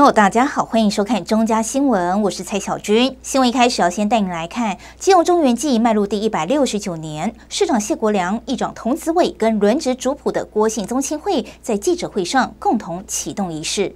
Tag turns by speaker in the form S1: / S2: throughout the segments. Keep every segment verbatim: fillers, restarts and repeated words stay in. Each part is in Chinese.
S1: Hello， 大家好，欢迎收看中嘉新闻，我是蔡小军。新闻一开始要先带您来看，基隆中原祭迈入第一百六十九年，市长谢国良、议长童子伟跟轮值主普的郭姓宗亲会在记者会上共同启动仪式。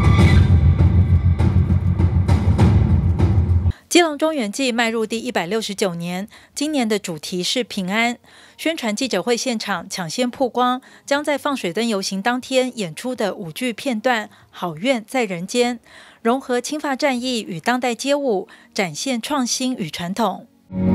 S1: 基隆中原祭迈入第一百六十九年，今年的主题是平安。宣传记者会现场抢先曝光，将在放水灯游行当天演出的舞剧片段《好愿在人间》，融合青发战役与当代街舞，展现创新与传统。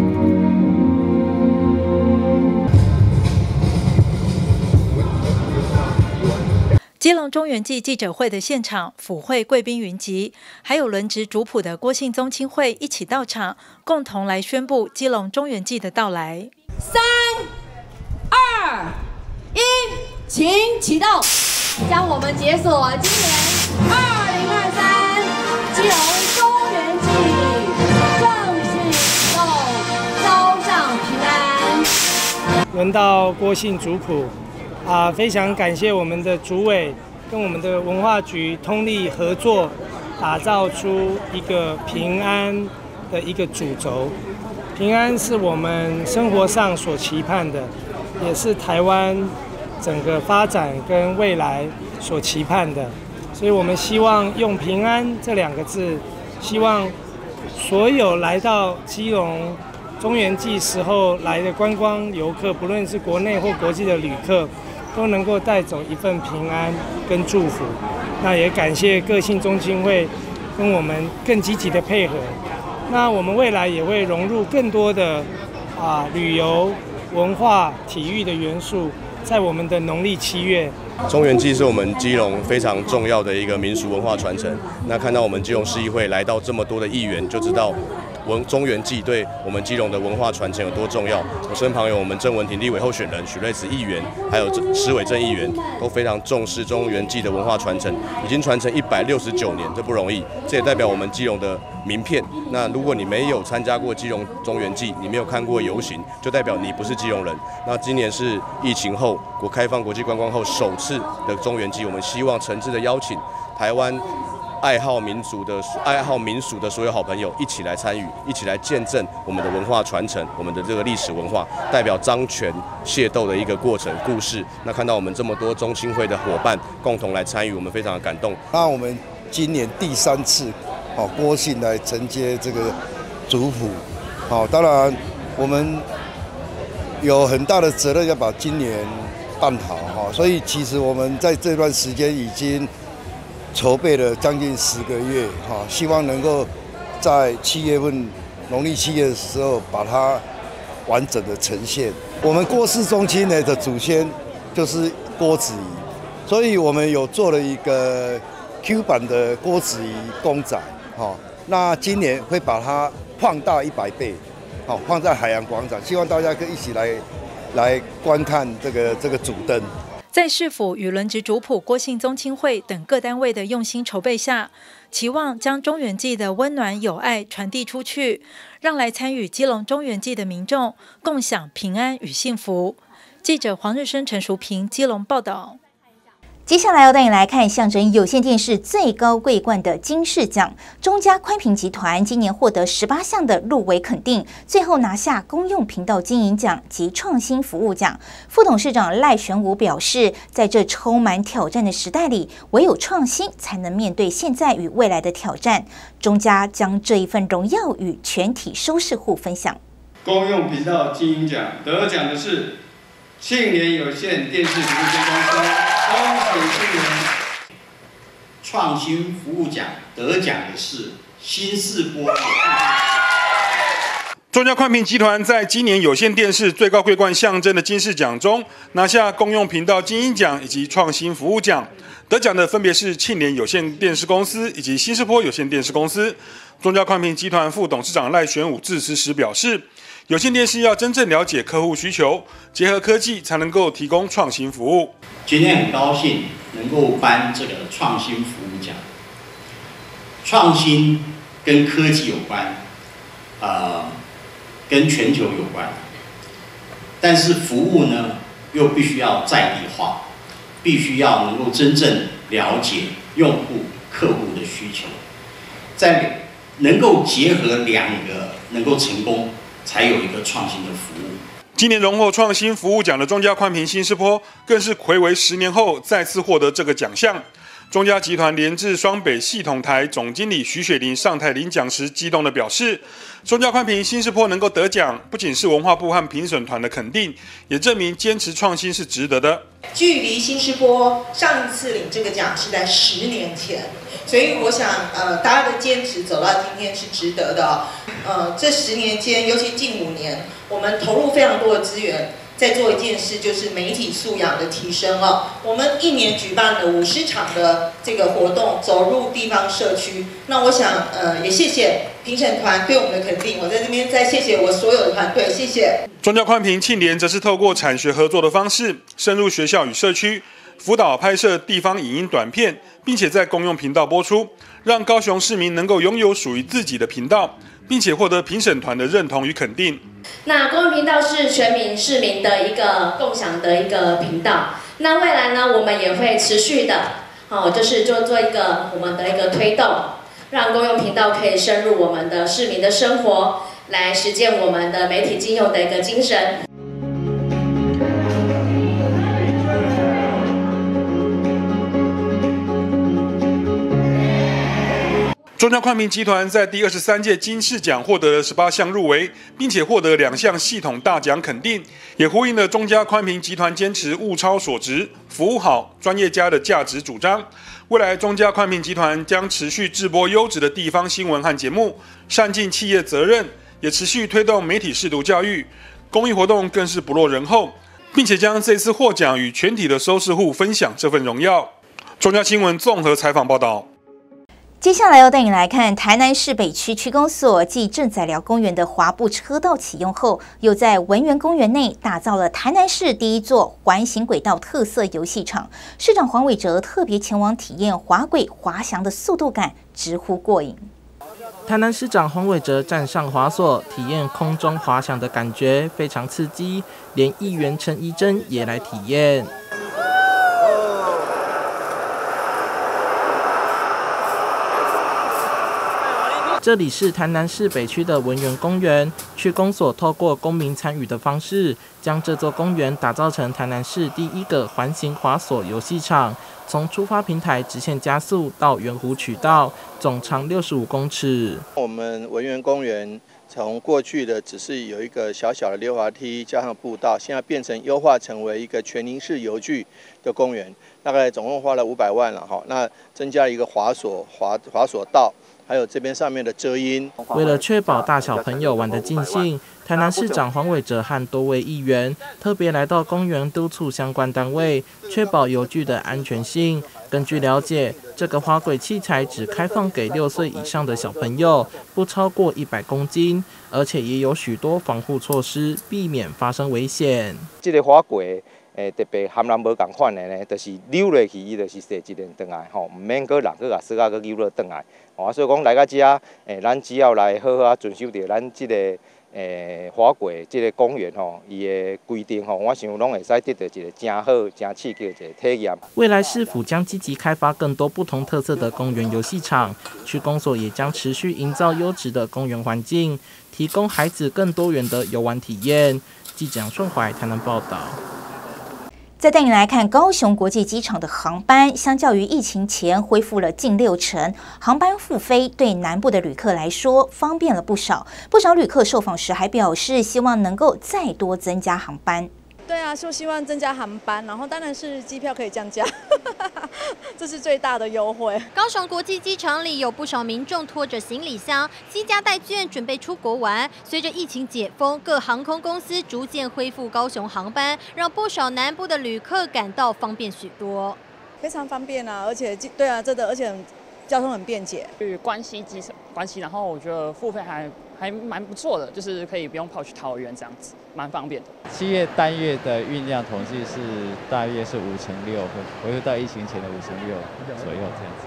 S1: 基隆中原祭记者会的现场，府会贵宾云集，还有轮值主普的郭姓宗亲会一起到场，共同来宣布基隆中原祭的到来。
S2: 三、二、一，请启动，将我们解锁今年二零二三基隆中原祭正式启动，招上平安。
S3: 轮到郭姓主普。啊，非常感谢我们的主委跟我们的文化局通力合作，打造出一个平安的一个主轴。平安是我们生活上所期盼的，也是台湾整个发展跟未来所期盼的。所以我们希望用平安这两个字，希望所有来到基隆中原祭时候来的观光游客，不论是国内或国际的旅客，都能够带走一份平安跟祝福。那也感谢各姓宗亲会跟我们更积极的配合。那我们未来也会融入更多的啊旅游、文化、体育的元素，在我们的农历七月。
S4: 中原祭是我们基隆非常重要的一个民俗文化传承。那看到我们基隆市议会来到这么多的议员，就知道文中原祭对我们基隆的文化传承有多重要。我身旁有我们郑文婷立委候选人、许瑞慈议员，还有施伟正议员，都非常重视中原祭的文化传承，已经传承一百六十九年，这不容易。这也代表我们基隆的名片。那如果你没有参加过基隆中原祭，你没有看过游行，就代表你不是基隆人。那今年是疫情后国开放国际观光后首次的中原祭，我们希望诚挚的邀请台湾爱好民族的、爱好民俗的所有好朋友一起来参与，一起来见证我们的文化传承，我们的这个历史文化，代表漳泉械斗的一个过程故事。那看到我们这么多中亲会的伙伴共同来参与，我们非常的感动。
S5: 那我们今年第三次，哦，郭姓来承接这个主普，好，当然我们有很大的责任要把今年办好哈，所以其实我们在这段时间已经筹备了将近十个月哈，希望能够在七月份农历七月的时候把它完整的呈现。我们郭氏宗亲呢的祖先就是郭子仪，所以我们有做了一个 Q 版的郭子仪公仔哈，那今年会把它放大一百倍，好放在海洋广场，希望大家可以一起来来观看这个这个主灯。
S1: 在市府与轮值主普郭姓宗亲会等各单位的用心筹备下，期望将中原祭的温暖友爱传递出去，让来参与基隆中原祭的民众共享平安与幸福。记者黄日升、陈淑平基隆报道。接下来要带你来看象征有线电视最高桂冠的金视奖，中嘉宽频集团今年获得十八项的入围肯定，最后拿下公用频道经营奖及创新服务奖。副董事长赖玄武表示，在这充满挑战的时代里，唯有创新才能面对现在与未来的挑战。中嘉将这一份荣耀与全体收视户分享。
S6: 公用频道经营奖得奖的是庆联有线电视服务有限公司。恭喜庆联！
S7: 创新服务奖得奖的是新视播。
S8: 中嘉宽频集团在今年有线电视最高桂冠象征的金视奖中，拿下公用频道金鹰奖以及创新服务奖。得奖的分别是庆联有线电视公司以及新视播有线电视公司。中嘉宽频集团副董事长赖玄武致辞时表示，有线电视要真正了解客户需求，结合科技才能够提供创新服务。
S7: 今天很高兴能够颁这个创新服务奖。创新跟科技有关，呃，跟全球有关，但是服务呢又必须要在地化，必须要能够真正了解用户客户的需求，在能够结合两个能够成功，才有一个创新的服务。
S8: 今年荣获创新服务奖的中嘉宽屏新士坡，更是睽违十年后再次获得这个奖项。中嘉集团联制双北系统台总经理徐雪玲上台领奖时，激动地表示，中嘉宽屏新士坡能够得奖，不仅是文化部和评审团的肯定，也证明坚持创新是值得的。
S9: 距离新士坡上一次领这个奖是在十年前，所以我想，呃，大家的坚持走到今天是值得的哦。呃，这十年间，尤其近五年，我们投入非常多的资源。在做一件事，就是媒体素养的提升哦。我们一年举办了五十场的这个活动，走入地方社区。那我想，呃，也谢谢评审团对我们的肯定。我在这边再谢谢我所有的团队，谢谢。
S8: 中嘉宽屏庆联则是透过产学合作的方式，深入学校与社区，辅导拍摄地方影音短片，并且在公用频道播出，让高雄市民能够拥有属于自己的频道，并且获得评审团的认同与肯定。
S2: 那公用频道是全民市民的一个共享的一个频道。那未来呢，我们也会持续的，哦，就是就做一个我们的一个推动，让公用频道可以深入我们的市民的生活，来实践我们的媒体金用的一个精神。
S8: 中嘉宽屏集团在第二十三届金视奖获得了十八项入围，并且获得两项系统大奖肯定，也呼应了中嘉宽屏集团坚持物超所值、服务好、专业家的价值主张。未来中嘉宽屏集团将持续制播优质的地方新闻和节目，善尽企业责任，也持续推动媒体识读教育，公益活动更是不落人后，并且将这次获奖与全体的收视户分享这份荣耀。中嘉新闻综合采访报道。
S10: 接下来要带你来看台南市北区区公所继正仔寮公园的滑步车道启用后，又在文园公园内打造了台南市第一座环形轨道特色游戏场。市长黄伟哲特别前往体验滑轨滑翔的速度感，直呼过瘾。
S11: 台南市长黄伟哲站上滑索，体验空中滑翔的感觉非常刺激，连议员陈怡贞也来体验。这里是台南市北区的文园公园，区公所透过公民参与的方式，将这座公园打造成台南市第一个环形滑索游戏场。从出发平台直线加速到圆弧渠道，总长六十五公尺。
S12: 我们文园公园从过去的只是有一个小小的溜滑梯加上步道，现在变成优化成为一个全宁式游具的公园，大概总共花了五百万了哈。那增加一个滑索滑滑索道。还有这边上面的遮阴。
S11: 为了确保大小朋友玩得尽兴，台南市长黄伟哲和多位议员特别来到公园督促相关单位，确保游具的安全性。根据了解，这个滑轨器材只开放给六岁以上的小朋友，不超过一百公斤，而且也有许多防护措施，避免发生危险。
S13: 这个滑轨。诶，特别含人无共款的呢，就是溜落去，伊就是坐一轮转来，吼，唔免个人个啊，死啊个溜落转来。哦，所以讲来到遮，诶，咱只要来好好啊遵守着咱这个诶滑轨这个公园吼，伊的规定吼，我想拢会使得到一个真好、真刺激的一个体验。
S11: 未来市府将积极开发更多不同特色的公园游戏场，区公所也将持续营造优质的公园环境，提供孩子更多元的游玩体验。记者杨顺怀台南报道。
S10: 再带你来看高雄国际机场的航班，相较于疫情前恢复了近六成，航班复飞对南部的旅客来说方便了不少。不少旅客受访时还表示，希望能够再多增加航班。
S14: 对啊，就希望增加航班，然后当然是机票可以降价，这是最大的优惠。
S15: 高雄国际机场里有不少民众拖着行李箱，携家带眷准备出国玩。随着疫情解封，各航空公司逐渐恢复高雄航班，让不少南部的旅客感到方便许多。
S14: 非常方便啊，而且对啊，真的，而且交通很便捷。
S16: 去关西机场，关西，然后我觉得付费还还蛮不错的，就是可以不用跑去桃园这样子，蛮方便的。
S17: 七月单月的运量统计是大约是五成六，恢复到疫情前的五成六左右这样子。
S15: 日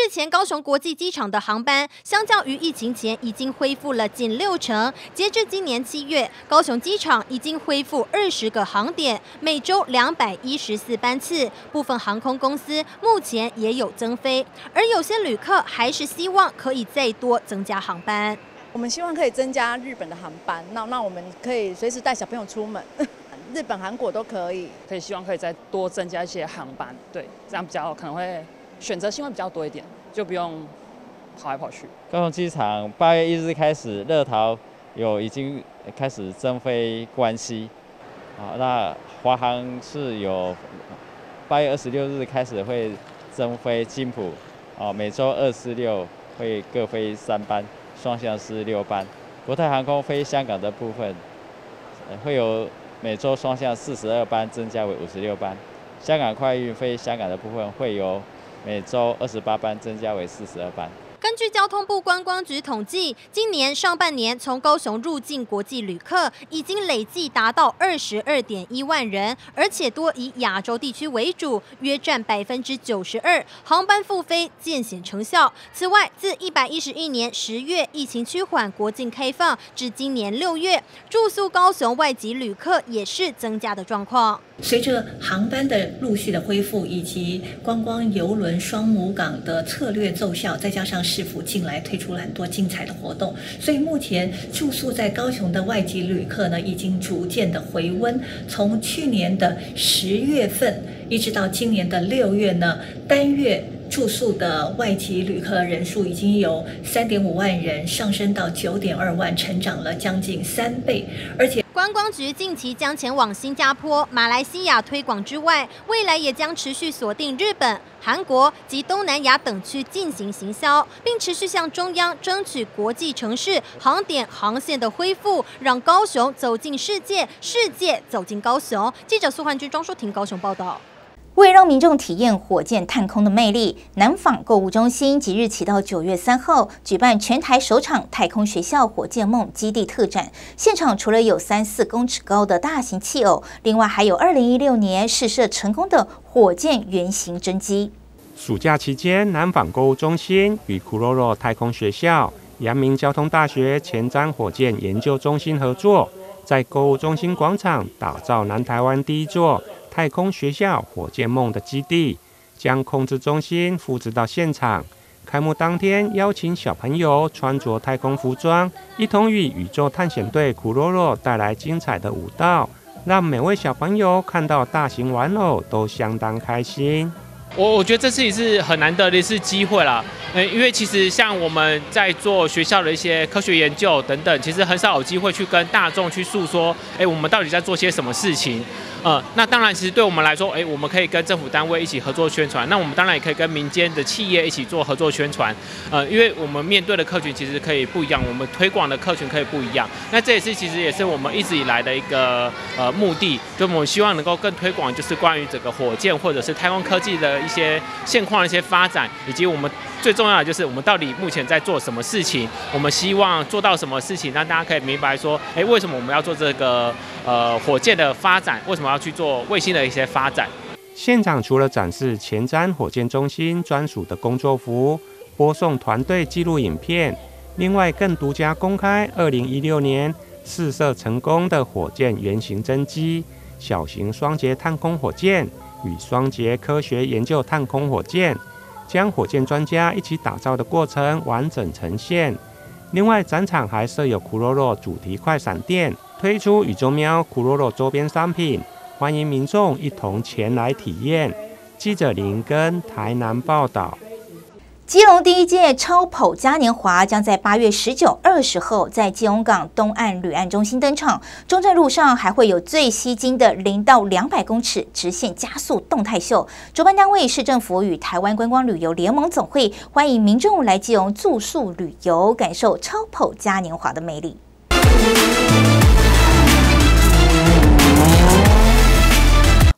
S15: 目前高雄国际机场的航班，相较于疫情前已经恢复了近六成。截至今年七月，高雄机场已经恢复二十个航点，每周两百一十四班次。部分航空公司目前也有增飞，而有些旅客还是希望可以再多增加航班。
S14: 我们希望可以增加日本的航班，那那我们可以随时带小朋友出门。日本、韩国都可以，
S16: 可以希望可以再多增加一些航班，对，这样比较可能会选择性会比较多一点，就不用跑来跑去。
S17: 高雄机场八月一日开始，乐桃有已经开始增飞关西，啊，那华航是有八月二十六日开始会增飞金浦，啊，每周二四六会各飞三班，双向是六班。国泰航空飞香港的部分，会有每周双向四十二班增加为五十六班，香港快运飞香港的部分会由每周二十八班增加为四十二班。
S15: 根据交通部观光局统计，今年上半年从高雄入境国际旅客已经累计达到二十二点一万人，而且多以亚洲地区为主，约占百分之九十二，航班复飞渐显成效。此外，自一百一十一年十月疫情趋缓，国境开放至今年六月，住宿高雄外籍旅客也是增加的状况。
S18: 随着航班的陆续的恢复，以及观光邮轮双母港的策略奏效，再加上市府近来推出了很多精彩的活动，所以目前住宿在高雄的外籍旅客呢，已经逐渐的回温。从去年的十月份一直到今年的六月呢，单月住宿的外籍旅客人数已经由三点五万人上升到九点二万，成长了将近三倍，而且。
S15: 观光局近期将前往新加坡、马来西亚推广之外，未来也将持续锁定日本、韩国及东南亚等区进行行销，并持续向中央争取国际城市航点航线的恢复，让高雄走进世界，世界走进高雄。记者苏焕君、庄淑婷高雄报道。
S10: 为让民众体验火箭探空的魅力，南纺购物中心即日起到九月三号举办全台首场太空学校火箭梦基地特展。现场除了有三四公尺高的大型气偶，另外还有二零一六年试射成功的火箭原型真机。
S19: 暑假期间，南纺购物中心与 Kuroro 太空学校、阳明交通大学前瞻火箭研究中心合作，在购物中心广场打造南台湾第一座太空学校火箭梦的基地，将控制中心复制到现场。开幕当天，邀请小朋友穿着太空服装，一同与宇宙探险队库洛洛带来精彩的舞蹈，让每位小朋友看到大型玩偶都相当开心。
S20: 我我觉得这次也是很难得的一次机会啦，嗯，因为其实像我们在做学校的一些科学研究等等，其实很少有机会去跟大众去诉说，哎，我们到底在做些什么事情。呃，那当然，其实对我们来说，哎，我们可以跟政府单位一起合作宣传。那我们当然也可以跟民间的企业一起做合作宣传。呃，因为我们面对的客群其实可以不一样，我们推广的客群可以不一样。那这也是其实也是我们一直以来的一个呃目的，就我们希望能够更推广，就是关于整个火箭或者是太空科技的一些现况的一些发展，以及我们最重要的就是我们到底目前在做什么事情，我们希望做到什么事情，让大家可以明白说，哎，为什么我们要做这个呃火箭的发展，为什么要去做卫星的一些发展。
S19: 现场除了展示前瞻火箭中心专属的工作服、播送团队记录影片，另外更独家公开二零一六年试射成功的火箭原型真机、小型双节探空火箭与双节科学研究探空火箭，将火箭专家一起打造的过程完整呈现。另外，展场还设有库洛洛主题快闪店，推出宇宙喵库洛洛周边商品，欢迎民众一同前来体验。记者林根台南报道。
S10: 基隆第一届超跑嘉年华将在八月十九、二十后在基隆港东岸旅岸中心登场。中正路上还会有最吸睛的零到两百公尺直线加速动态秀。主办单位市政府与台湾观光旅游联盟总会欢迎民众来基隆住宿旅游，感受超跑嘉年华的魅力。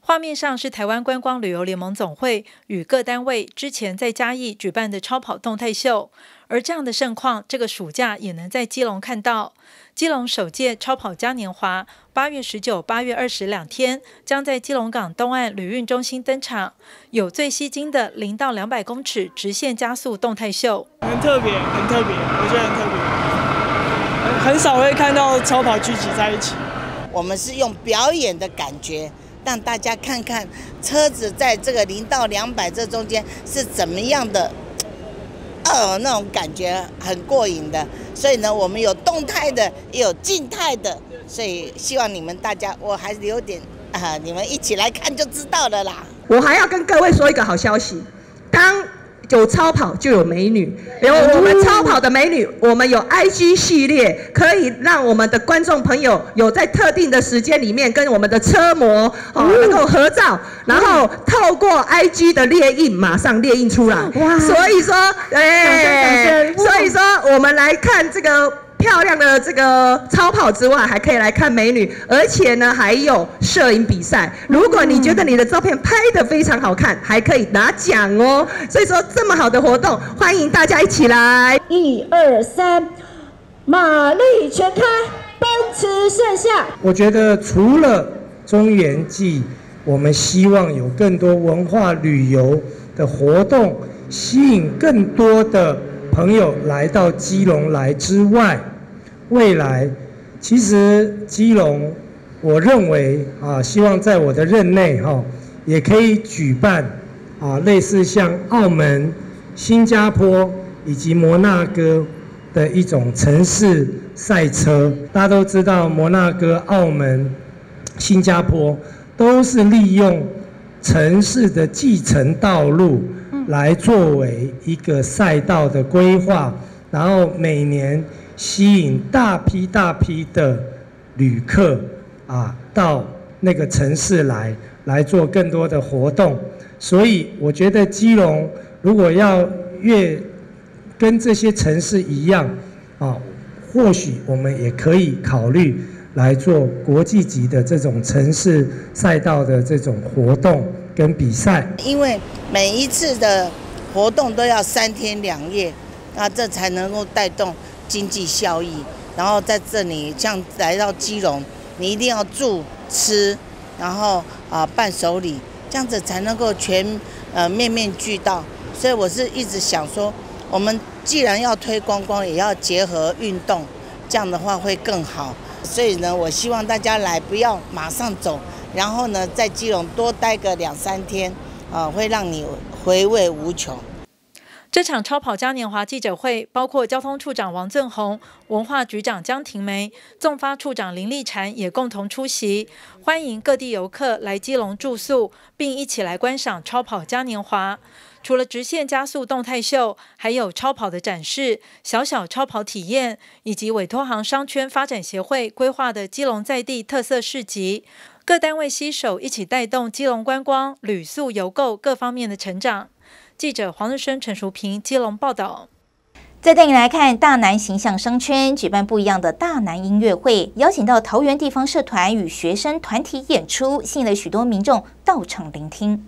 S1: 画面上是台湾观光旅游联盟总会与各单位之前在嘉义举办的超跑动态秀，而这样的盛况，这个暑假也能在基隆看到。基隆首届超跑嘉年华八月十九、八月二十两天将在基隆港东岸旅运中心登场，有最吸睛的零到两百公尺直线加速动态秀，
S21: 很特别，很特别，我觉得很特别，很少会看到超跑聚集在一起。
S22: 我们是用表演的感觉，让大家看看车子在这个零到两百这中间是怎么样的，呃，那种感觉很过瘾的。所以呢，我们有动态的，也有静态的，所以希望你们大家，我还是有点啊、呃，你们一起来看就知道了啦。
S23: 我还要跟各位说一个好消息，当有超跑就有美女，有我们超跑的美女，我们有 I G 系列，可以让我们的观众朋友有在特定的时间里面跟我们的车模哦能够合照，然后透过 I G 的列印马上列印出来。哇！所以说，哎，所以说我们来看这个漂亮的这个超跑之外，还可以来看美女，而且呢还有摄影比赛。如果你觉得你的照片拍得非常好看，还可以拿奖哦。所以说这么好的活动，欢迎大家一起来。
S2: 一二三，马力全开，奔驰盛夏。
S3: 我觉得除了中元祭，我们希望有更多文化旅游的活动，吸引更多的朋友来到基隆来之外，未来其实基隆，我认为啊，希望在我的任内哈、啊，也可以举办啊，类似像澳门、新加坡以及摩纳哥的一种城市赛车。大家都知道，摩纳哥、澳门、新加坡都是利用城市的继承道路来作为一个赛道的规划，然后每年吸引大批大批的旅客啊到那个城市来，来做更多的活动。所以我觉得基隆如果要越跟这些城市一样啊，或许我们也可以考虑来做国际级的这种城市赛道的这种活动跟比赛。
S22: 因为每一次的活动都要三天两夜，那这才能够带动经济效益。然后在这里，像来到基隆，你一定要住吃，然后啊、呃、伴手礼，这样子才能够全呃面面俱到。所以我是一直想说，我们既然要推观光，也要结合运动，这样的话会更好。所以呢，我希望大家来，不要马上走，然后呢，在基隆多待个两三天，啊、呃，会让你回味无穷。
S1: 这场超跑嘉年华记者会，包括交通处长王赠宏、文化局长江庭梅、纵发处长林立婵也共同出席，欢迎各地游客来基隆住宿，并一起来观赏超跑嘉年华。除了直线加速动态秀，还有超跑的展示、小小超跑体验，以及委托行商圈发展协会规划的基隆在地特色市集。各单位携手一起带动基隆观光、旅宿、邮购各方面的成长。记者黄日升、陈淑平基隆报道。
S10: 再带你来看大南形象商圈举办不一样的大南音乐会，邀请到桃园地方社团与学生团体演出，吸引了许多民众到场聆听。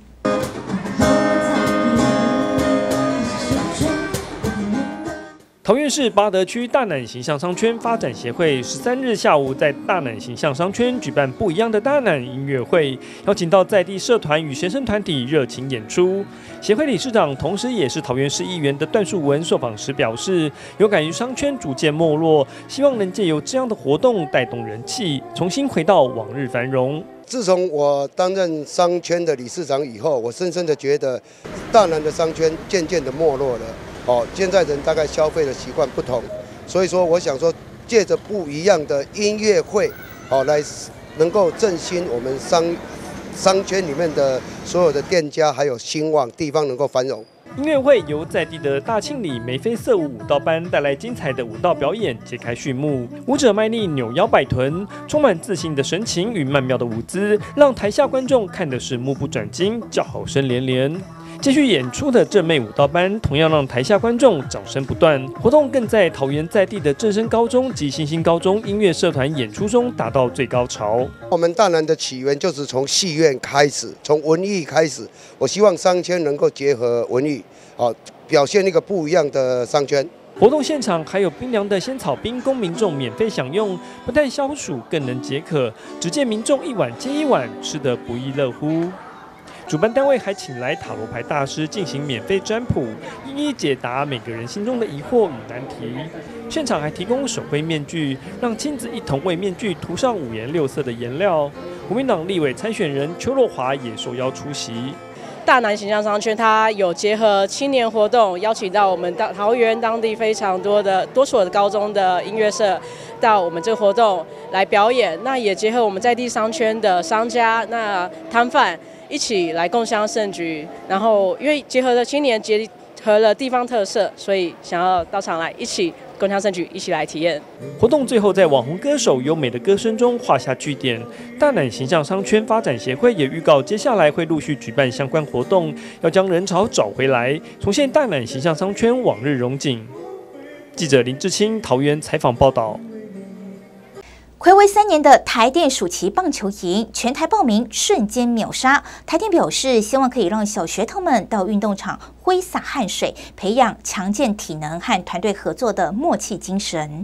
S24: 桃园市八德区大南形象商圈发展协会十三日下午在大南形象商圈举办不一样的大南音乐会，邀请到在地社团与学生团体热情演出。协会理事长，同时也是桃园市议员的段树文受访时表示，有感于商圈逐渐没落，希望能借由这样的活动带动人气，重新回到往日繁荣。
S5: 自从我担任商圈的理事长以后，我深深的觉得，大南的商圈渐渐的没落了。哦，现在人大概消费的习惯不同，所以说我想说，借着不一样的音乐会，哦，来能够振兴我们商商圈里面的所有的店家，还有兴旺地方能够繁荣。
S24: 音乐会由在地的大庆里眉飞色舞舞蹈班带来精彩的舞蹈表演，揭开序幕。舞者卖力扭腰摆臀，充满自信的神情与曼妙的舞姿，让台下观众看的是目不转睛，叫好声连连。 继续演出的正妹舞蹈班，同样让台下观众掌声不断。活动更在桃园在地的正声高中及新兴高中音乐社团演出中达到最高潮。
S4: 我们大南的起源就是从戏院开始，从文艺开始。我希望商圈能够结合文艺，好表现一个不一样的商圈。
S24: 活动现场还有冰凉的仙草冰供民众免费享用，不但消暑，更能解渴。只见民众一碗接一碗，吃得不亦乐乎。主办单位还请来塔罗牌大师进行免费占卜，一一解答每个人心中的疑惑与难题。现场还提供手绘面具，让亲子一同为面具涂上五颜六色的颜料。国民党立委参选人邱若华也受邀出席。
S6: 大南形象商圈，它有结合青年活动，邀请到我们当桃园当地非常多的多所的高中的音乐社到我们这个活动来表演。那也结合我们在地商圈的商家、那摊贩一起来共襄盛举。然后因为结合了青年，结合了地方特色，所以想要到场来一起共襄盛举，一起来体验。
S24: 活动最后在网红歌手优美的歌声中画下句点。大南形象商圈发展协会也预告，接下来会陆续举办相关活动，要将人潮找回来，重现大南形象商圈往日荣景。记者林志清桃园采访报道。
S10: 睽违三年的台电暑期棒球营，全台报名瞬间秒杀。台电表示，希望可以让小学童们到运动场挥洒汗水，培养强健体能和团队合作的默契精神。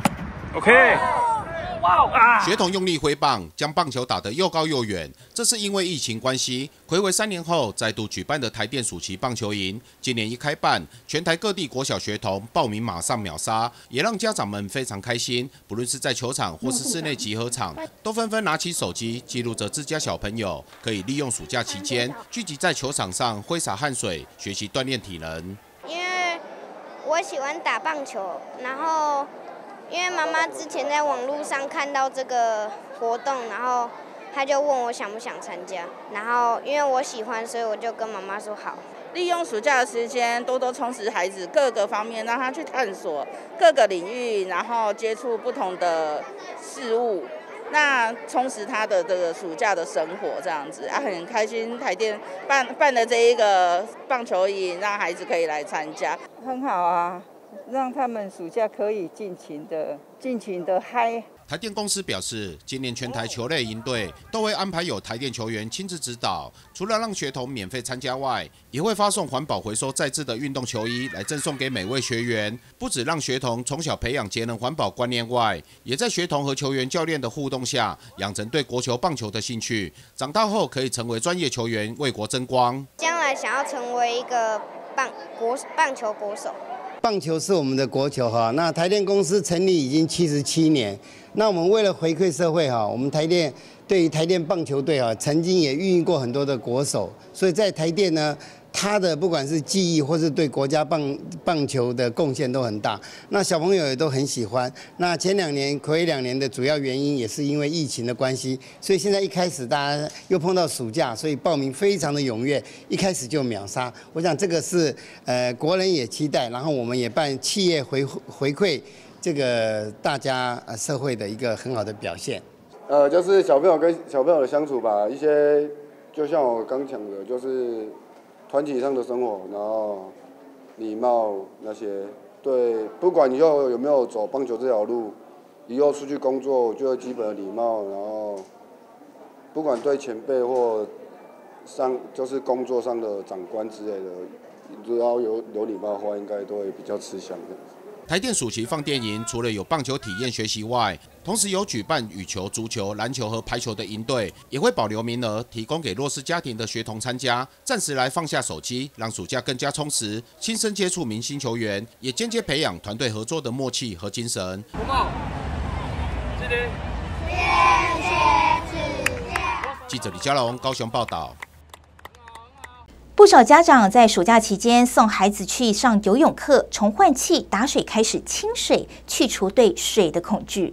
S7: OK。学童用力挥棒，将棒球打得又高又远。这是因为疫情关系，睽违三年后再度举办的台电暑期棒球营。今年一开办，全台各地国小学童报名马上秒杀，也让家长们非常开心。不论是在球场或是室内集合场，都纷纷拿起手机记录着自家小朋友可以利用暑假期间聚集在球场上挥洒汗水，学习锻炼体能。
S9: 因为我喜欢打棒球，然后。因为妈妈之前在网络上看到这个活动，然后她就问我想不想参加，然后因为我喜欢，所以我就跟妈妈说好。
S25: 利用暑假的时间，多多充实孩子各个方面，让他去探索各个领域，然后接触不同的事物，那充实他的这个暑假的生活，这样子啊，很开心。台电办办的这一个棒球营，让孩子可以来参加，
S26: 很好啊。让他们暑假可以尽情的、尽情的嗨。
S7: 台电公司表示，今年全台球类营队都会安排有台电球员亲自指导，除了让学童免费参加外，也会发送环保回收再制的运动球衣来赠送给每位学员。不只让学童从小培养节能环保观念外，也在学童和球员教练的互动下，养成对国球棒球的兴趣。长大后可以成为专业球员，为国争光。
S9: 将来想要成为一个棒国棒球国手。
S4: 棒球是我们的国球哈，那台电公司成立已经七十七年，那我们为了回馈社会哈，我们台电对于台电棒球队哈，曾经也孕育过很多的国手，所以在台电呢，他的不管是技艺或是对国家棒棒球的贡献都很大，那小朋友也都很喜欢。那前两年睽违两年的主要原因也是因为疫情的关系，所以现在一开始大家又碰到暑假，所以报名非常的踊跃，一开始就秒杀。我想这个是呃国人也期待，然后我们也办企业回回馈这个大家呃社会的一个很好的表现。
S27: 呃，就是小朋友跟小朋友的相处吧，一些就像我刚讲的，就是团体上的生活，然后礼貌那些，对，不管以后有没有走棒球这条路，以后出去工作，我觉得基本的礼貌，然后不管对前辈或上就是工作上的长官之类的，只要有有礼貌的话，应该都会比较吃香的。
S7: 台电暑期放电营除了有棒球体验学习外，同时有举办羽球、足球、篮球和排球的营队，也会保留名额，提供给弱势家庭的学童参加，暂时来放下手机，让暑假更加充实，亲身接触明星球员，也间接培养团队合作的默契和精神。记者李嘉龙高雄报道。
S10: 不少家长在暑假期间送孩子去上游泳课，从换气、打水开始清水，去除对水的恐惧。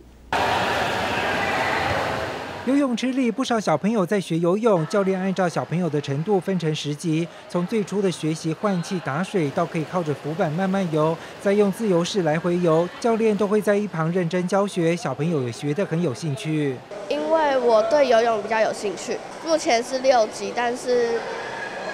S28: 游泳池里，不少小朋友在学游泳，教练按照小朋友的程度分成十级，从最初的学习换气、打水，到可以靠着浮板慢慢游，再用自由式来回游，教练都会在一旁认真教学，小朋友也学得很有兴趣。
S29: 因为我对游泳比较有兴趣，目前是六级，但是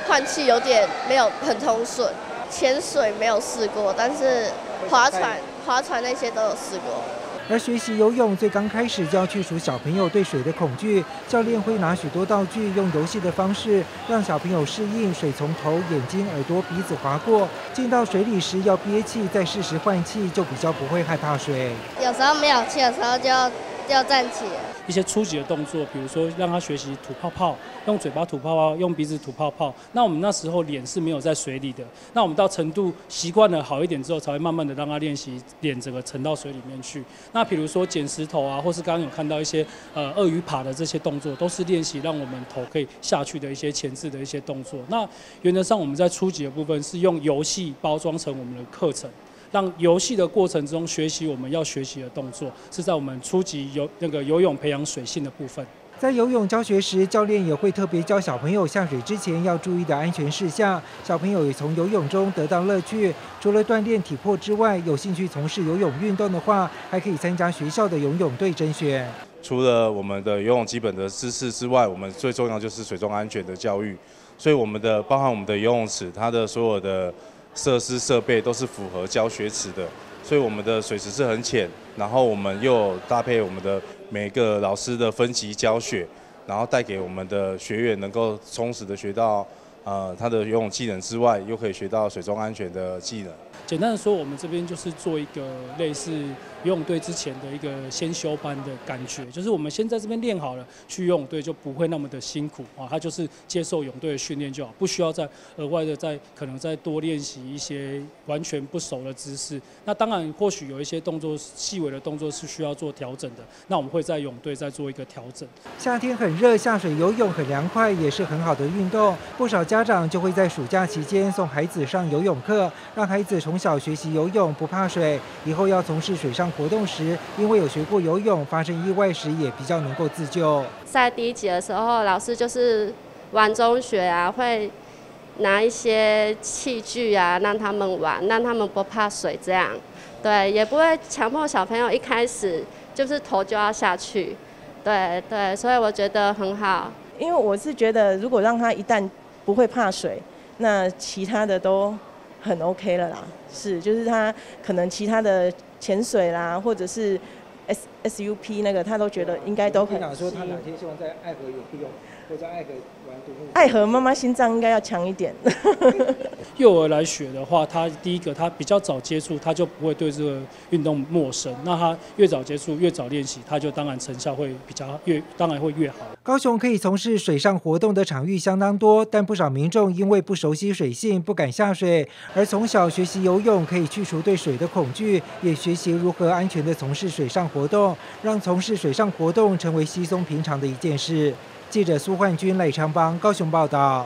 S8: 换气有点没有很通顺。潜水没有试过，但是划船、划船那些都有试过。
S28: 而学习游泳最刚开始就要去除小朋友对水的恐惧，教练会拿许多道具，用游戏的方式让小朋友适应水从头、眼睛、耳朵、鼻子划过。进到水里时要憋气，再适时换气，就比较不会害怕水。
S9: 有时候没有气的时候就要就要站起来。
S11: 一些初级的动作，比如说让他学习吐泡泡，用嘴巴吐泡泡，用鼻子吐泡泡。那我们那时候脸是没有在水里的，那我们到程度习惯了好一点之后，才会慢慢的让他练习脸整个沉到水里面去。那比如说捡石头啊，或是刚刚有看到一些呃鳄鱼爬的这些动作，都是练习让我们头可以下去的一些前置的一些动作。那原则上我们在初级的部分是用游戏包装成我们的课程。让游戏的过程中学习我们要学习的动作，是在我们初级游那个游泳培养水性的部分。
S28: 在游泳教学时，教练也会特别教小朋友下水之前要注意的安全事项。小朋友也从游泳中得到乐趣。除了锻炼体魄之外，有兴趣从事游泳运动的话，还可以参加学校的游泳队甄选。
S12: 除了我们的游泳基本的知识之外，我们最重要就是水中安全的教育。所以我们的包含我们的游泳池，它的所有的设施设备都是符合教学池的，所以我们的水池是很浅，然后我们又搭配我们的每个老师的分级教学，然后带给我们的学员能够充实的学到呃他的游泳技能之外，又可以学到水中安全的技能。
S11: 简单的说，我们这边就是做一个类似游泳队之前的一个先修班的感觉，就是我们先在这边练好了，去游泳队就不会那么的辛苦啊，他就是接受泳队的训练就好，不需要再额外的再可能再多练习一些完全不熟的姿势。那当然，或许有一些动作细微的动作是需要做调整的，那我们会在泳队再做一个调整。
S28: 夏天很热，下水游泳很凉快，也是很好的运动。不少家长就会在暑假期间送孩子上游泳课，让孩子从小学习游泳，不怕水，以后要从事水上活动时，因为有学过游泳，发生意外时也比较能够自救。
S13: 在第一集的时候，老师就是玩中学啊，会拿一些器具啊让他们玩，让他们不怕水，这样，对，也不会强迫小朋友一开始就是头就要下去，对对，所以我觉得很好。
S14: 因为我是觉得，如果让他一旦不会怕水，那其他的都很 OK 了啦。是，就是他可能其他的潜水啦，或者是 S S U P 那个，他都觉得应该都很。
S28: 想说他哪天希望在爱河游泳，或者爱河玩独木。
S14: 爱河妈妈心脏应该要强一点。
S11: 幼儿来学的话，他第一个他比较早接触，他就不会对这个运动陌生。那他越早接触，越早练习，他就当然成效会比较越，当然会越好。
S28: 高雄可以从事水上活动的场域相当多，但不少民众因为不熟悉水性，不敢下水，而从小学习游泳可以去除对水的恐惧，也学习如何安全地从事水上活动，让从事水上活动成为稀松平常的一件事。记者苏焕君、赖昌邦高雄报道。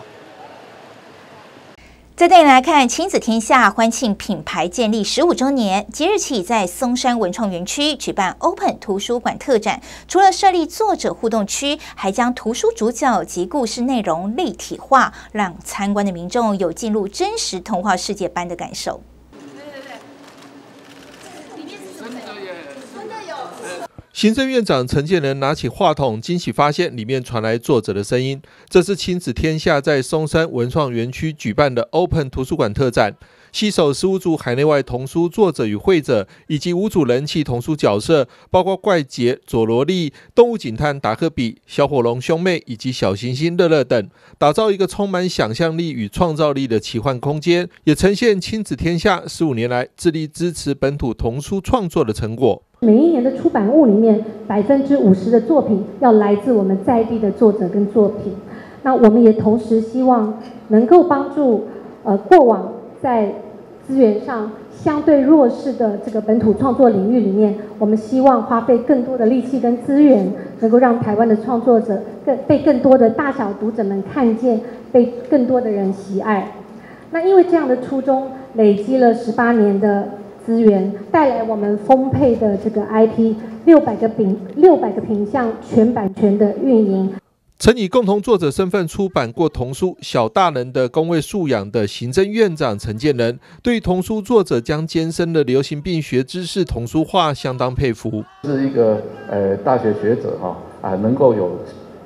S10: 再带你来看亲子天下欢庆品牌建立十五周年，即日起在松山文创园区举办 Open 图书馆特展，除了设立作者互动区，还将图书主角及故事内容立体化，让参观的民众有进入真实童话世界般的感受。
S16: 行政院长陈建仁拿起话筒，惊喜发现里面传来作者的声音。这是亲子天下在松山文创园区举办的 Open 图书馆特展，携手十五组海内外童书作者与绘者，以及五组人气童书角色，包括怪杰、佐罗利、动物警探达克比、小火龙兄妹以及小行星乐乐等，打造一个充满想象力与创造力的奇幻空间，也呈现亲子天下十五年来致力支持本土童书创作的成果。
S17: 每一年的出版物里面，百分之五十的作品要来自我们在地的作者跟作品。那我们也同时希望能够帮助呃过往在资源上相对弱势的这个本土创作领域里面，我们希望花费更多的力气跟资源，能够让台湾的创作者更被更多的大小读者们看见，被更多的人喜爱。那因为这样的初衷，累积了十八年的资源，带来我们丰沛的这个 I P， 六百个品六百个品项全版权的运营。
S16: 曾以共同作者身份出版过童书《小大人的公卫素养》的行政院长陈建仁，对童书作者将艰深的流行病学知识童书化相当佩服。
S18: 是一个呃大学学者哈啊，能够有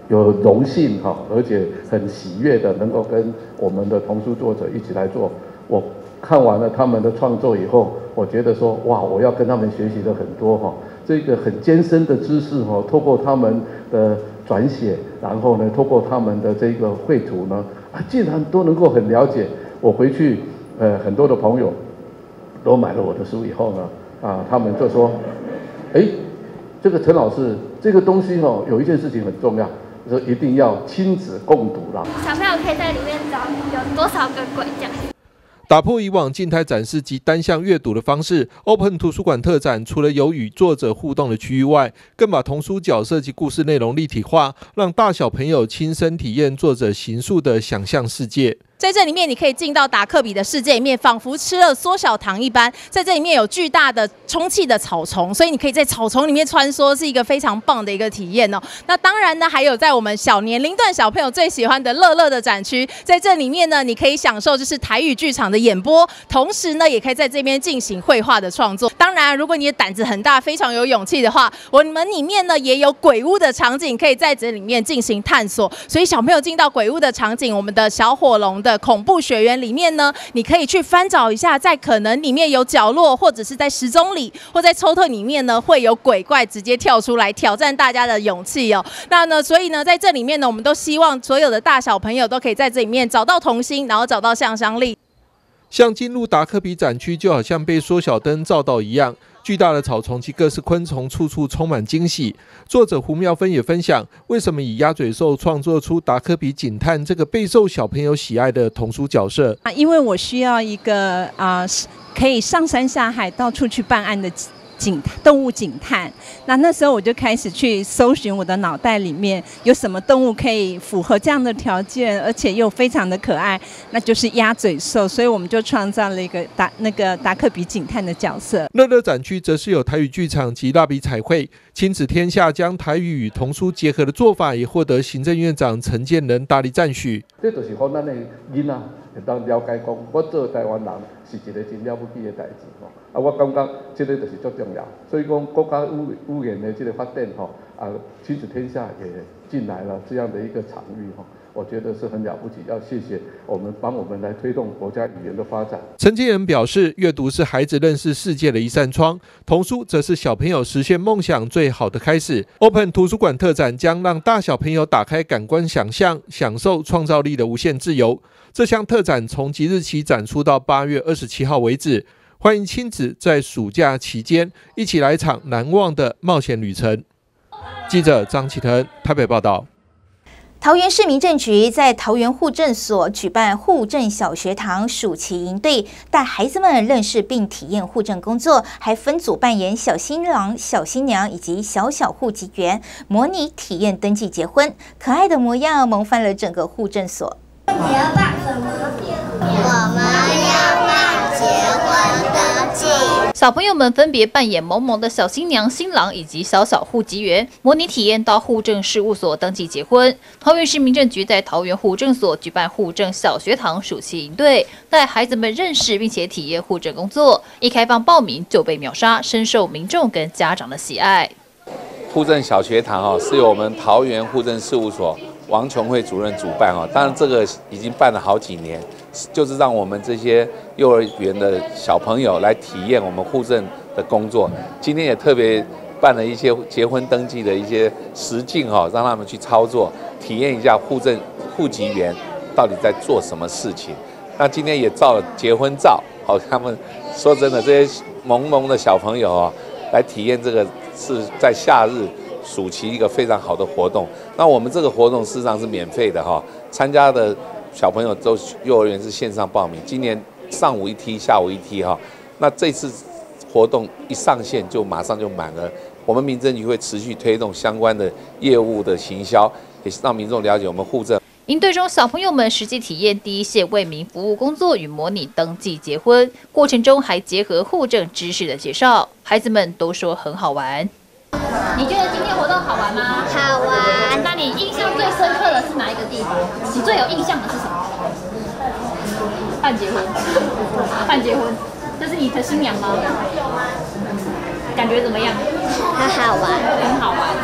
S2: 有荣幸哈，而且很喜悦的能够跟我们的童书作者一起来做。我看完了他们的创作以后，我觉得说哇，我要跟他们学习的很多哈。这个很艰深的知识哈，透过他们的转写，然后呢，透过他们的这个绘图呢，啊，竟然都能够很了解。我回去，呃，很多的朋友都买了我的书以后呢，啊，他们就说，哎，这个陈老师，这个东西哦，有一件事情很重要，说一定要亲子共读啦。
S3: 小朋友可以在里面找有多少个鬼这样。
S16: 打破以往静态展示及单向阅读的方式 ，Open 图书馆特展除了有与作者互动的区域外，更把童书角色及故事内容立体化，让大小朋友亲身体验作者形塑的想象世界。
S15: 在这里面，你可以进到达克比的世界里面，仿佛吃了缩小糖一般。在这里面有巨大的充气的草丛，所以你可以在草丛里面穿梭，是一个非常棒的一个体验哦。那当然呢，还有在我们小年龄段小朋友最喜欢的乐乐的展区，在这里面呢，你可以享受就是台语剧场的演播，同时呢，也可以在这边进行绘画的创作。当然，如果你的胆子很大，非常有勇气的话，我们里面呢也有鬼屋的场景，可以在这里面进行探索。所以小朋友进到鬼屋的场景，我们的小火龙的恐怖学园里面呢，你可以去翻找一下，在可能里面有角落，或者是在时钟里，或在抽屉里面呢，会有鬼怪直接跳出来挑战大家的勇气哦。那呢，所以呢，在这里面呢，我们都希望所有的大小朋友都可以在这里面找到童心，然后找到向心力。
S16: 像进入达克比展区，就好像被缩小灯照到一样。巨大的草丛及各式昆虫，处处充满惊喜。作者胡妙芬也分享，为什么以鸭嘴兽创作出达克比警探这个备受小朋友喜爱的童书角色。
S18: 啊，因为我需要一个啊、呃，可以上山下海、到处去办案的警动物警探。那那时候我就开始去搜寻我的脑袋里面有什么动物可以符合这样的条件，而且又非常的可爱，那就是鸭嘴兽。所以我们就创造了一个达那个达克比警探的角色。
S16: 乐乐展区则是有台语剧场及蜡笔彩绘，亲子天下将台语与童书结合的做法，也获得行政院长陈建仁大力赞许。
S2: 这就是让咱的囡仔会当了解讲，我做台湾人是一个真了不起的代志吼。啊，我感觉这个就是最重要。所以讲国家语语言的这个发展吼，啊，亲子天下也进来了这样的一个场域吼。我觉得是很了不起，要谢谢我们帮我们来推动国家语言的发展。
S16: 陈建仁表示，阅读是孩子认识世界的一扇窗，童书则是小朋友实现梦想最好的开始。Open 图书馆特展将让大小朋友打开感官想象，享受创造力的无限自由。这项特展从即日起展出到八月二十七号为止，欢迎亲子在暑假期间一起来一场难忘的冒险旅程。记者张启腾台北报道。
S10: 桃园市民政局在桃园户政所举办户政小学堂暑期营队，带孩子们认识并体验户政工作，还分组扮演小新郎、小新娘以及小小户籍员，模拟体验登记结婚。可爱的模样萌翻了整个户政所。
S9: 你要办什么？我们要办结婚登记。
S19: 小朋友们分别扮演萌萌的小新娘、新郎以及小小户籍员，模拟体验到户政事务所登记结婚。桃园市民政局在桃园户政所举办户政小学堂暑期营队，带孩子们认识并且体验户政工作。一开放报名就被秒杀，深受民众跟家长的喜爱。
S20: 户政小学堂哦，是由我们桃园户政事务所王琼慧主任主办哦，当然这个已经办了好几年，就是让我们这些幼儿园的小朋友来体验我们户政的工作。今天也特别办了一些结婚登记的一些实境哦，让他们去操作，体验一下户政户籍员到底在做什么事情。那今天也照了结婚照，好，他们说真的，这些萌萌的小朋友哦，来体验这个是在夏日暑期一个非常好的活动。那我们这个活动事实上是免费的哈，参加的小朋友都幼儿园是线上报名，今年上午一梯，下午一梯哈。那这次活动一上线就马上就满了，我们民政局会持续推动相关的业务的行销，也让民众了解我们户政。
S19: 营队中，小朋友们实际体验第一线为民服务工作与模拟登记结婚，过程中还结合户政知识的介绍，孩子们都说很好玩。你觉得今天活动好玩吗？
S9: 好玩。
S19: 那你印象最深刻的是哪一个地方？你最有印象的是什么？办结婚，办结婚，这是你的新娘吗？感觉怎么样？
S9: 很好玩，
S19: 很好玩。你觉得今天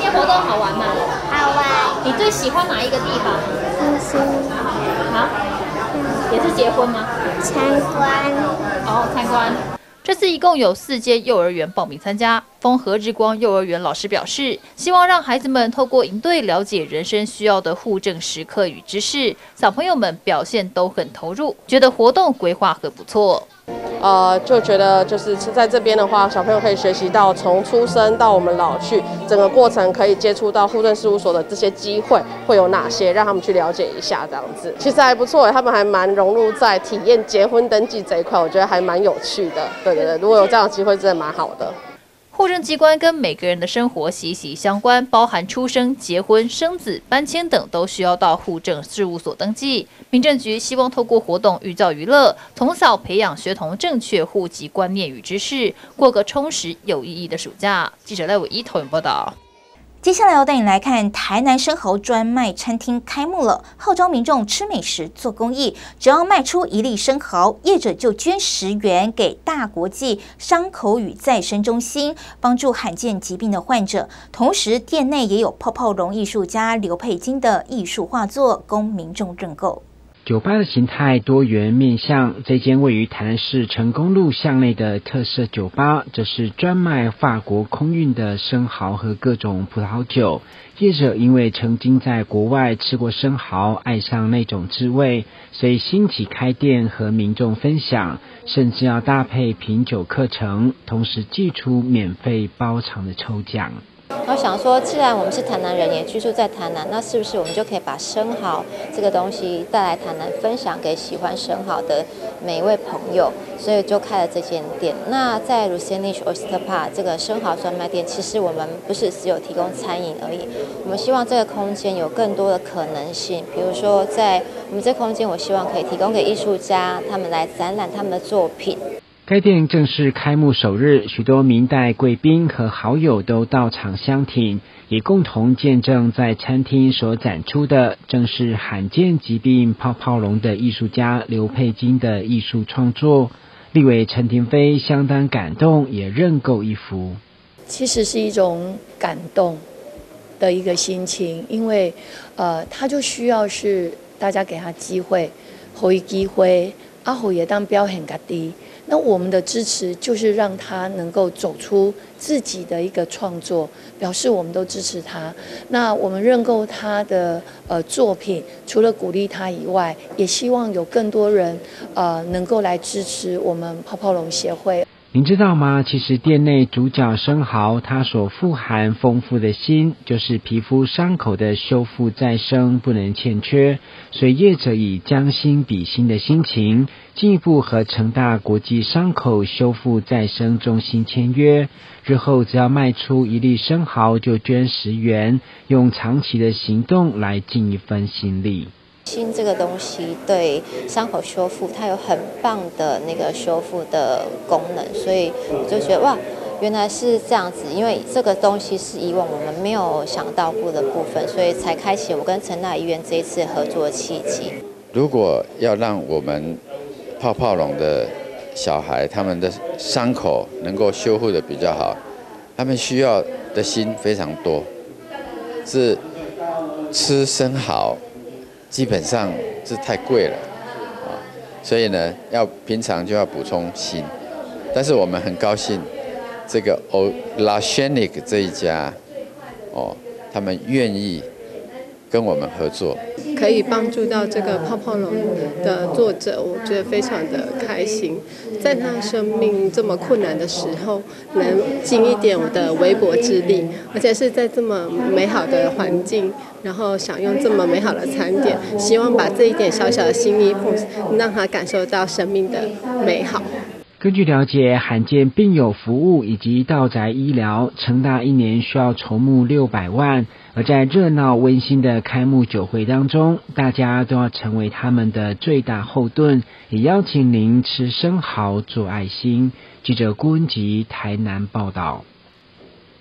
S19: 天活动好玩吗？
S9: 好玩。
S19: 你最喜欢哪一个地方？好，也是结婚吗？
S9: 参观。
S19: 哦，参观。这次一共有四间幼儿园报名参加。丰和日光幼儿园老师表示，希望让孩子们透过营队了解人生需要的护症时刻与知识。小朋友们表现都很投入，觉得活动规划很不错。
S1: 呃，就觉得就是在这边的话，小朋友可以学习到从出生到我们老去整个过程，可以接触到户政事务所的这些机会会有哪些，让他们去了解一下这样子。其实还不错，他们还蛮融入在体验结婚登记这一块，我觉得还蛮有趣的。对对对，如果有这样的机会，真的蛮好的。
S19: 户政机关跟每个人的生活息息相关，包含出生、结婚、生子、搬迁等，都需要到户政事务所登记。民政局希望透过活动寓教于乐，从小培养学童正确户籍观念与知识，过个充实有意义的暑假。记者赖伟一投影报道。
S10: 接下来要带你来看台南生蚝专卖餐厅开幕了，号召民众吃美食做公益，只要卖出一粒生蚝，业者就捐十元给大国际伤口与再生中心，帮助罕见疾病的患者。同时，店内也有泡泡龙艺术家刘佩金的艺术画作供民众认购。
S5: 酒吧的形态多元面向，这间位于台南市成功路巷内的特色酒吧，则是专卖法国空运的生蚝和各种葡萄酒。业者因为曾经在国外吃过生蚝，爱上那种滋味，所以兴起开店和民众分享，甚至要搭配品酒课程，同时寄出免费包场的抽奖。
S6: 我想说，既然我们是台南人，也居住在台南，那是不是我们就可以把生蚝这个东西带来台南，分享给喜欢生蚝的每一位朋友？所以就开了这间店。那在 Rusenish Oyster Park 这个生蚝专卖店，其实我们不是只有提供餐饮而已，我们希望这个空间有更多的可能性。比如说，在我们这空间，我希望可以提供给艺术家他们来展览他们的作品。
S5: 该店正式开幕首日，许多明代贵宾和好友都到场相挺，也共同见证在餐厅所展出的正是罕见疾病泡泡龙的艺术家刘佩金的艺术创作。立委陈廷飞相当感动，也认购一幅。
S21: 其实是一种感动的一个心情，因为呃，他就需要是大家给他机会，给他机会，阿虎也当表现家己。那我们的支持就是让他能够走出自己的一个创作，表示我们都支持他。那我们认购他的呃作品，除了鼓励他以外，也希望有更多人呃能够来支持我们泡泡龙协会。
S5: 您知道吗？其实店内主角生蚝，它所富含丰富的锌，就是皮肤伤口的修复再生不能欠缺。所以业者以将心比心的心情，进一步和成大国际伤口修复再生中心签约。日后只要卖出一粒生蚝，就捐十元，用长期的行动来尽一份心力。
S6: 锌这个东西对伤口修复，它有很棒的那个修复的功能，所以我就觉得哇，原来是这样子。因为这个东西是以往我们没有想到过的部分，所以才开启我跟成大医院这一次合作的契机。
S22: 如果要让我们泡泡龙的小孩他们的伤口能够修复的比较好，他们需要的锌非常多，是吃生蚝基本上是太贵了啊，所以呢，要平常就要补充锌。但是我们很高兴，这个 Rusenish 这一家哦，他们愿意跟我们合作，
S23: 可以帮助到这个泡泡龙的作者，我觉得非常的开心。在他生命这么困难的时候，能尽一点我的微薄之力，而且是在这么美好的环境，然后享用这么美好的餐点，希望把这一点小小的心意，让他感受到生命的美好。
S5: 根据了解，罕见病友服务以及到宅医疗，成大一年需要筹募六百万。而在热闹温馨的开幕酒会当中，大家都要成为他们的最大后盾，也邀请您吃生蚝做爱心。记者郭文吉台南报道。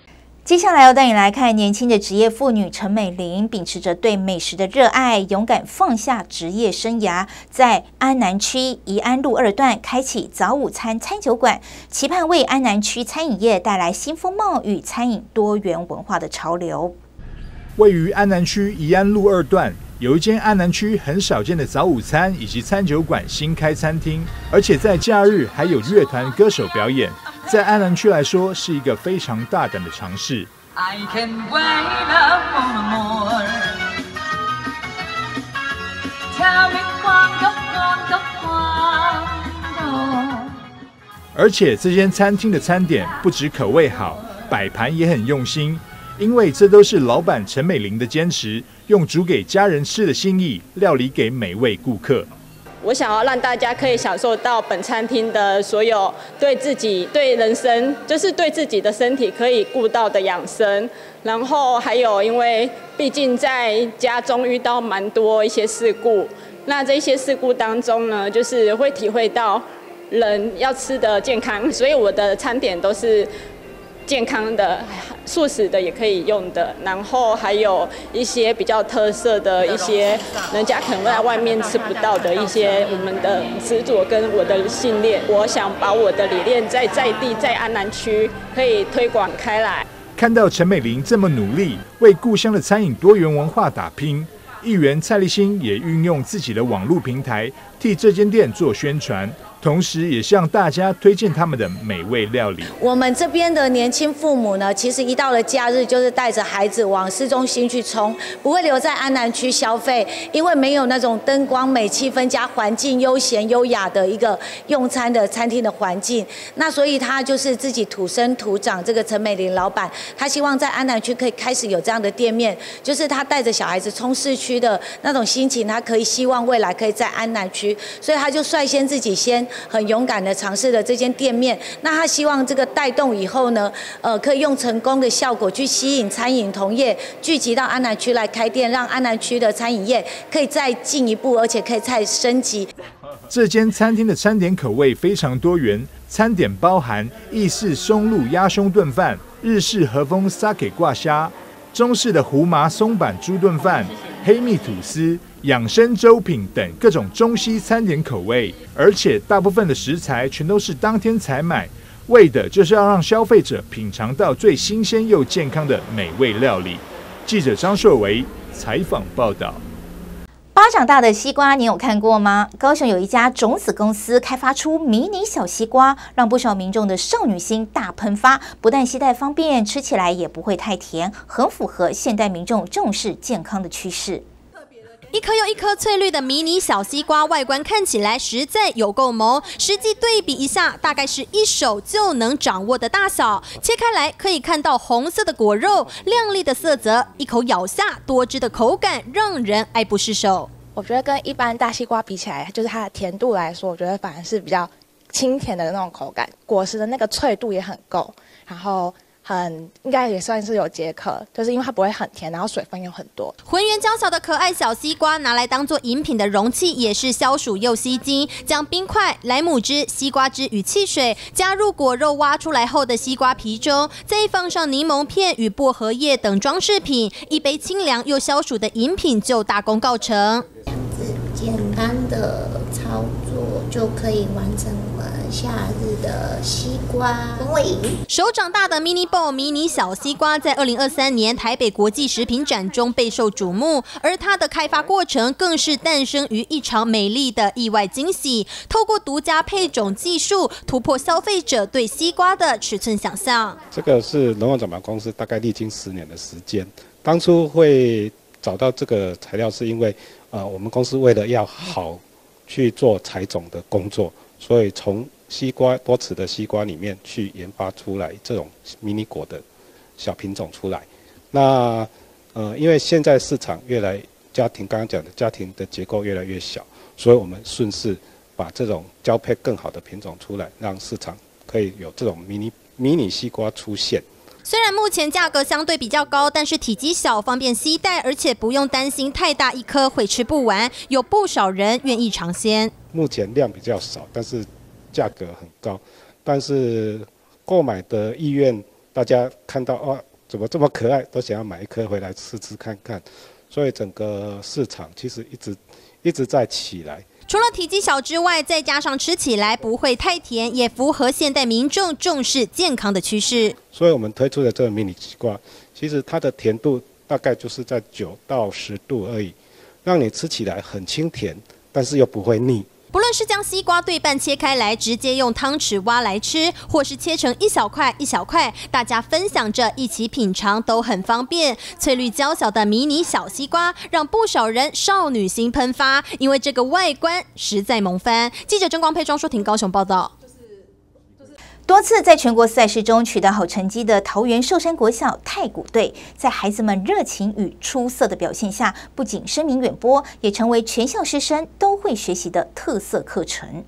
S10: 接下来要带你来看年轻的职业妇女陈美玲，秉持着对美食的热爱，勇敢放下职业生涯，在安南区宜安路二段开启早午餐餐酒馆，期盼为安南区餐饮业带来新风貌与餐饮多元文化的潮流。
S4: 位于安南区宜安路二段，有一间安南区很少见的早午餐以及餐酒馆新开餐厅，而且在假日还有乐团歌手表演。在安南区来说，是一个非常大胆的尝试。I can wait up more. Tell me cuando, cuando, cuando. 而且这间餐厅的餐点不止口味好，摆盘也很用心。因为这都是老板陈美玲的坚持，用煮给家人吃的心意，料理给每位顾客。
S7: 我想要让大家可以享受到本餐厅的所有对自己、对人生，就是对自己的身体可以顾到的养生。然后还有，因为毕竟在家中遇到蛮多一些事故，那这些事故当中呢，就是会体会到人要吃的健康，所以我的餐点都是健康的、素食的也可以用的，然后还有一些比较特色的一些人家可能在外面吃不到的一些我们的执着跟我的信念，我想把我的理念在在地在安南区可以推广开来。
S4: 看到陈美玲这么努力为故乡的餐饮多元文化打拼，议员蔡立新也运用自己的网络平台替这间店做宣传。同时也向大家推荐他们的美味料理。
S8: 我们这边的年轻父母呢，其实一到了假日，就是带着孩子往市中心去冲，不会留在安南区消费，因为没有那种灯光美、气氛加环境悠闲优雅的一个用餐的餐厅的环境。那所以他就是自己土生土长，这个陈美玲老板，他希望在安南区可以开始有这样的店面，就是他带着小孩子冲市区的那种心情，他可以希望未来可以在安南区，所以他就率先自己先。很勇敢的尝试了这间店面，那他希望这个带动以后呢，呃，可以用成功的效果去吸引餐饮同业聚集到安南区来开店，让安南区的餐饮业可以再进一步，而且可以再升级。
S4: 这间餐厅的餐点口味非常多元，餐点包含意式松露鸭胸炖饭、日式和风沙给挂虾、中式的胡麻松板猪炖饭、黑蜜吐司、养生粥品等各种中西餐点口味，而且大部分的食材全都是当天采买，为的就是要让消费者品尝到最新鲜又健康的美味料理。记者张硕维采访报道。
S10: 巴掌大的西瓜，你有看过吗？高雄有一家种子公司开发出迷你小西瓜，让不少民众的少女心大喷发。不但携带方便，吃起来也不会太甜，很符合现代民众重视健康的趋势。
S12: 一颗又一颗翠绿的迷你小西瓜，外观看起来实在有够萌，实际对比一下，大概是一手就能掌握的大小。切开来可以看到红色的果肉，亮丽的色泽，一口咬下，多汁的口感让人爱不释手。
S24: 我觉得跟一般大西瓜比起来，就是它的甜度来说，我觉得反而是比较清甜的那种口感，果实的那个脆度也很够，然后很应该也算是有解渴，就是因为它不会很甜，然后水分又很多。
S12: 浑圆娇小的可爱小西瓜拿来当做饮品的容器也是消暑又吸睛，将冰块、莱姆汁、西瓜汁与汽水加入果肉挖出来后的西瓜皮中，再放上柠檬片与薄荷叶等装饰品，一杯清凉又消暑的饮品就大功告成。
S25: 这样子简单的操作就可以完成我们夏日的西瓜风味饮。
S12: 手掌大的 mini bowl 迷你小西瓜在二零二三年台北国际食品展中备受瞩目，而它的开发过程更是诞生于一场美丽的意外惊喜。透过独家配种技术，突破消费者对西瓜的尺寸想象。
S26: 这个是农药转盘公司大概历经十年的时间，当初会找到这个材料是因为，呃，我们公司为了要好去做采种的工作，所以从西瓜多齿的西瓜里面去研发出来这种迷你果的小品种出来。那呃，因为现在市场越来家庭刚刚讲的家庭的结构越来越小，所以我们顺势把这种交配更好的品种出来，让市场可以有这种迷你迷你西瓜出现。
S12: 虽然目前价格相对比较高，但是体积小，方便携带，而且不用担心太大一颗会吃不完，有不少人愿意尝鲜。
S26: 目前量比较少，但是价格很高，但是购买的意愿，大家看到哦， 怎么这么可爱，都想要买一颗回来吃吃看看。所以整个市场其实一直一直在起来。
S12: 除了体积小之外，再加上吃起来不会太甜，也符合现代民众重视健康的趋势。
S26: 所以我们推出的这个迷你西瓜，其实它的甜度大概就是在九到十度而已，让你吃起来很清甜，但是又不会腻。
S12: 不论是将西瓜对半切开来，直接用汤匙挖来吃，或是切成一小块一小块，大家分享着一起品尝都很方便。翠绿娇小的迷你小西瓜，让不少人少女心喷发，因为这个外观实在萌翻。记者郑光佩、庄淑婷高雄报道。
S10: 多次在全国赛事中取得好成绩的桃园寿山国小太鼓队，在孩子们热情与出色的表现下，不仅声名远播，也成为全校师生都会学习的特色课程。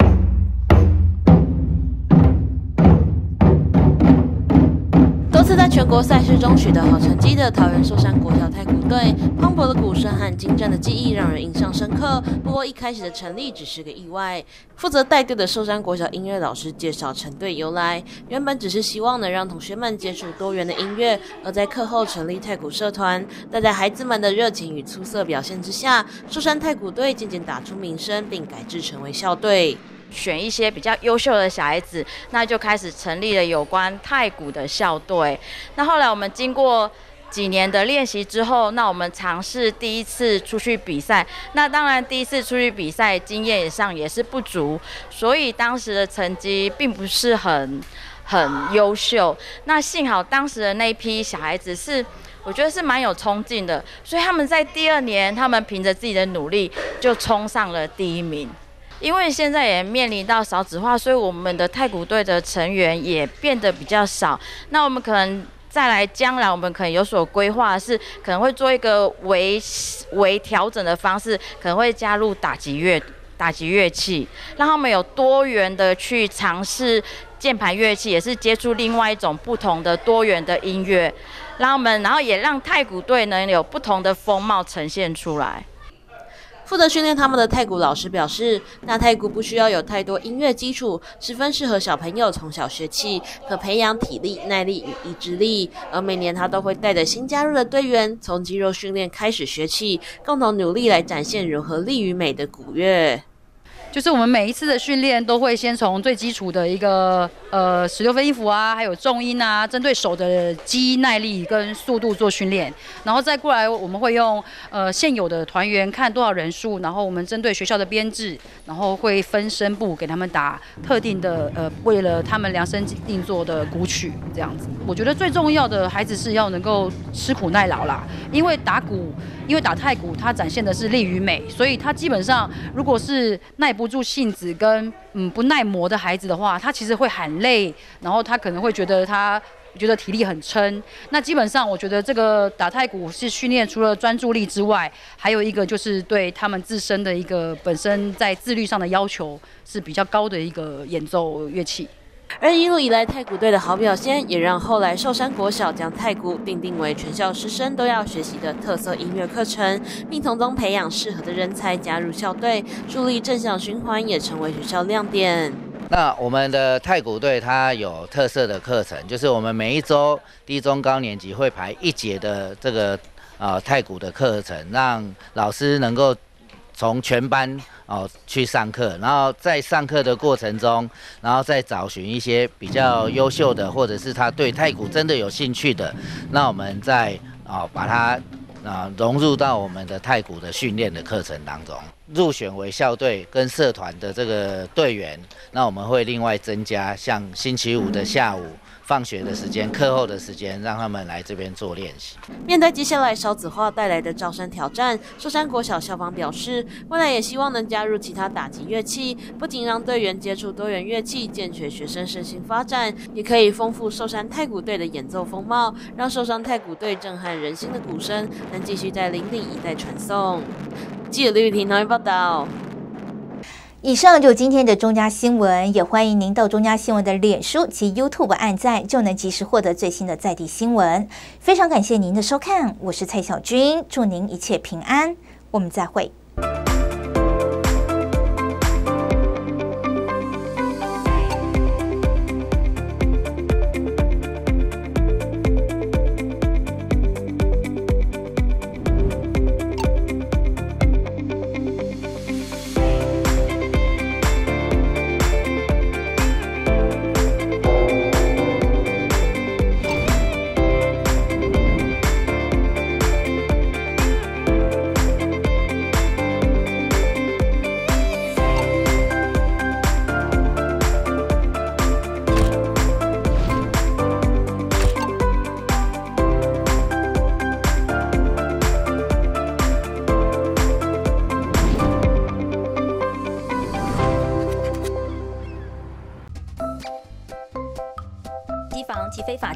S3: 多次在全国赛事中取得好成绩的桃园寿山国小太鼓队，磅礴的鼓声和精湛的技艺让人印象深刻。不过一开始的成立只是个意外。负责带队的寿山国小音乐老师介绍成队由来，原本只是希望能让同学们接触多元的音乐，而在课后成立太鼓社团。但在孩子们的热情与出色表现之下，寿山太鼓队渐渐打出名声，并改制成为校队。
S11: 选一些比较优秀的小孩子，那就开始成立了有关太鼓的校队。那后来我们经过几年的练习之后，那我们尝试第一次出去比赛。那当然第一次出去比赛经验上也是不足，所以当时的成绩并不是很很优秀。那幸好当时的那一批小孩子是我觉得是蛮有冲劲的，所以他们在第二年，他们凭着自己的努力就冲上了第一名。因为现在也面临到少子化，所以我们的太鼓队的成员也变得比较少。那我们可能再来将来，我们可能有所规划，是可能会做一个微微调整的方式，可能会加入打击乐打击乐器，让他们有多元的去尝试键盘乐器，也是接触另外一种不同的多元的音乐，让他们，然后也让太鼓队能有不同的风貌呈现出来。
S3: 负责训练他们的太鼓老师表示，那太鼓不需要有太多音乐基础，十分适合小朋友从小学起，可培养体力、耐力与意志力。而每年他都会带着新加入的队员，从肌肉训练开始学起，共同努力来展现融合力与美的鼓乐。
S13: 就是我们每一次的训练都会先从最基础的一个呃十六分音符啊，还有重音啊，针对手的肌耐力跟速度做训练，然后再过来我们会用呃现有的团员看多少人数，然后我们针对学校的编制，然后会分声部给他们打特定的呃为了他们量身定做的鼓曲这样子。我觉得最重要的孩子是要能够吃苦耐劳啦，因为打鼓，因为打太鼓它展现的是力与美，所以它基本上如果是耐不住性子跟嗯不耐磨的孩子的话，他其实会喊累，然后他可能会觉得他觉得体力很撑。那基本上我觉得这个打太鼓是训练除了专注力之外，还有一个就是对他们自身的一个本身在自律上的要求是比较高的一个演奏乐器。
S3: 而一路以来太鼓队的好表现，也让后来寿山国小将太鼓定定为全校师生都要学习的特色音乐课程，并从中培养适合的人才加入校队，助力正向循环，也成为学校亮点。
S14: 那我们的太鼓队它有特色的课程，就是我们每一周低中高年级会排一节的这个呃太鼓的课程，让老师能够从全班哦去上课，然后在上课的过程中，然后再找寻一些比较优秀的，或者是他对太鼓真的有兴趣的，那我们再哦把它啊融入到我们的太鼓的训练的课程当中。入选为校队跟社团的这个队员，那我们会另外增加像星期五的下午放学的时间、课后的时间，让他们来这边做练习。
S3: 面对接下来少子化带来的招生挑战，寿山国小校方表示，未来也希望能加入其他打击乐器，不仅让队员接触多元乐器，健全学生身心发展，也可以丰富寿山太鼓队的演奏风貌，让寿山太鼓队震撼人心的鼓声能继续在邻里一代传颂。记者刘雨婷台报道。
S10: 以上就今天的中嘉新闻，也欢迎您到中嘉新闻的脸书及 YouTube 按赞，就能及时获得最新的在地新闻。非常感谢您的收看，我是蔡小君，祝您一切平安，我们再会。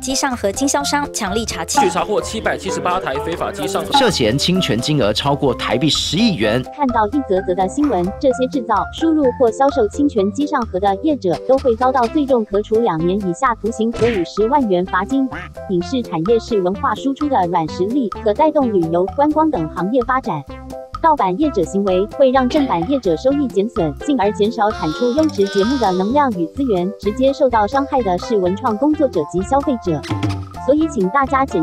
S2: 机上盒经销商强力查
S15: 据查获七百七十八台非法机上盒，
S16: 涉嫌侵权金额超过台币十亿元。
S17: 看到一则则的新闻，这些制造、输入或销售侵权机上盒的业者都会遭到最重可处两年以下徒刑和五十万元罚金。影视产业是文化输出的软实力，可带动旅游、观光等行业发展。盗版业者行为会让正版业者收益减损，进而减少产出优质节目的能量与资源，直接受到伤害的是文创工作者及消费者。所以，请大家检